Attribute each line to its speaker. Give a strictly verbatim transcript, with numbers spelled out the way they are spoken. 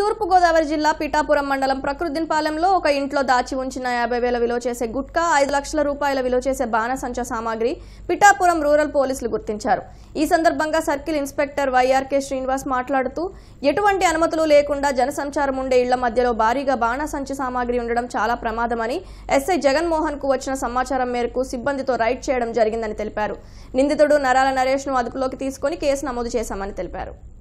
Speaker 1: తూర్పు గోదావరి జిల్లా పిఠాపురం మండలం ప్రకృతిపాలెంలో ఒక ఇంట్లో దాచి ఉంచిన యాభై వేల విలువ చేసే గుట్కా ఐదు లక్షల రూపాయల విలువ చేసే బాణసంచ సామాగ్రి పిఠాపురం రూరల్ పోలీసులు గుర్తించారు. ఈ సందర్భంగా సర్కిల్ ఇన్స్పెక్టర్ వైఆర్కే శ్రీనివాస్ మాట్లాడుతూ ఎటువంటి అనుమతులు లేకుండా జనసంచారం ఉండే ఇళ్ల మధ్యలో భారీగా బాణసంచ సామాగ్రి ఉండడం చాలా ప్రమాదమని ఎస్ఐ జగన్మోహన్ కు వచ్చిన సమాచారం మేరకు సిబ్బందితో రైడ్ చేయడం జరిగిందని తెలిపారు. నిందితుడు నరాల నరేష్ ను అదుపులోకి తీసుకుని కేసు నమోదు చేశామని తెలిపారు.